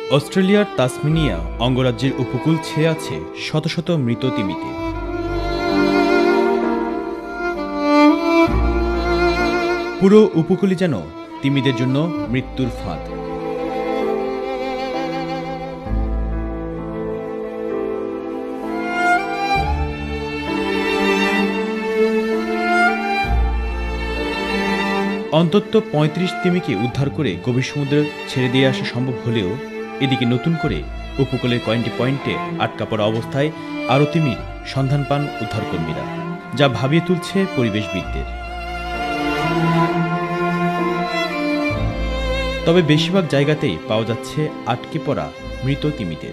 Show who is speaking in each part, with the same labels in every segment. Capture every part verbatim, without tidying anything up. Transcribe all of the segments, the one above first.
Speaker 1: অস্ট্রেলিয়ার তাসমানিয়া অঙ্গরাজ্যের উপকূল ছেয়ে আছে শত শত মৃত তিমিতে। পুরো উপকূলই যেন তিমিদের জন্য মৃত্যুর ফাঁদ। অন্তত পঁয়ত্রিশ তিমিকে উদ্ধার করে গভীর সমুদ্রে ছেড়ে দিয়ে আসা সম্ভব হলেও এদিকে নতুন করে উপকূলের কয়েকটি পয়েন্টে আটকা পড়া অবস্থায় আরও তিমির সন্ধান পান উদ্ধারকর্মীরা, যা ভাবিয়ে তুলছে পরিবেশবিদদের। তবে বেশিরভাগ জায়গাতেই পাওয়া যাচ্ছে আটকে পড়া মৃত তিমিদের।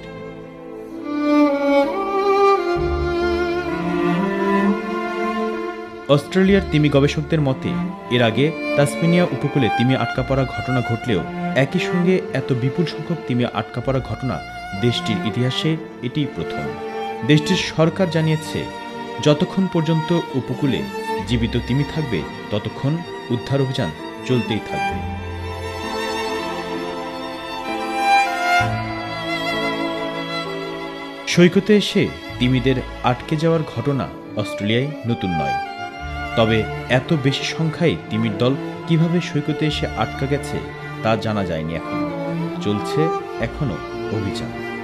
Speaker 1: অস্ট্রেলিয়ার তিমি গবেষকদের মতে এর আগে তাসমানিয়া উপকূলে তিমি আটকা পড়া ঘটনা ঘটলেও একই সঙ্গে এত বিপুল সংখ্যক তিমি আটকা পড়া ঘটনা দেশটির ইতিহাসে এটিই প্রথম। দেশটির সরকার জানিয়েছে, যতক্ষণ পর্যন্ত উপকূলে জীবিত তিমি থাকবে ততক্ষণ উদ্ধার অভিযান চলতেই থাকবে। সৈকতে এসে তিমিদের আটকে যাওয়ার ঘটনা অস্ট্রেলিয়ায় নতুন নয়। তবে এত বেশি সংখ্যায় তিমির দল কিভাবে সৈকতে এসে আটকা গেছে তা জানা যায়নি। এখন চলছে এখনো অভিযান।